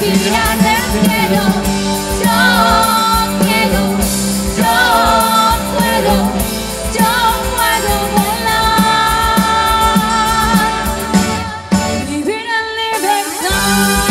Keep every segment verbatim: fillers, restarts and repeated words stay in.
respirar el cielo. Yo quiero, yo puedo, yo puedo volar, vivir en libertad.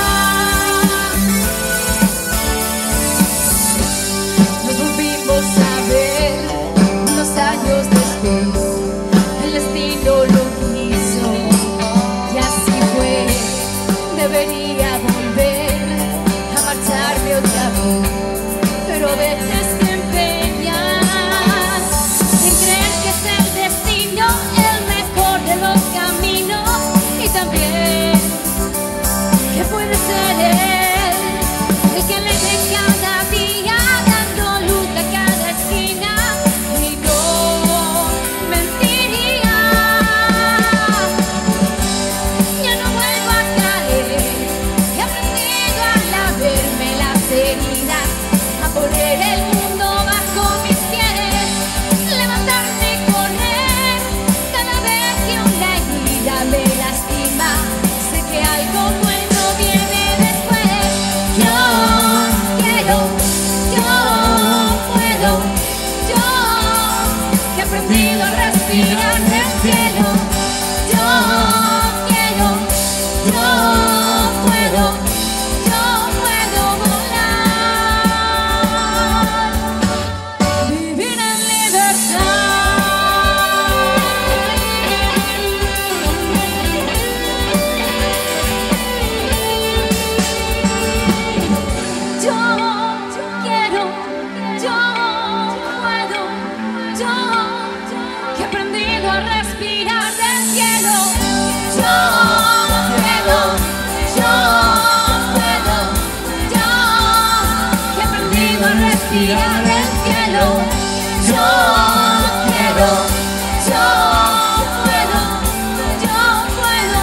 Nos volvimos a ver unos años después. El destino lo quiso y así fue. Debería volver a marcharme otra vez, pero a veces te empeñas en creer que es el destino el mejor de los caminos, y también que puede ser él el que le dé cada día dando luz a cada esquina, y no mentiría. Ya no vuelvo a caer, he aprendido a lavarme las heridas, a poner el mundo bajo mis pies, levantarme y correr cada vez que una herida me lastima. Sé que algo bueno viene después. Yo quiero, yo puedo, yo que he aprendido a respirar del cielo. Yo quiero, yo puedo, yo puedo volar, vivir en libertad. Yo quiero, yo puedo, yo que he aprendido a respirar del cielo. Yo quiero, yo puedo, yo que he aprendido a respirar del cielo. Yo quiero, yo puedo, yo puedo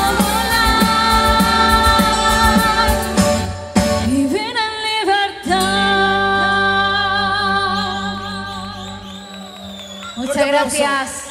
volar, vivir en libertad. Muchas gracias.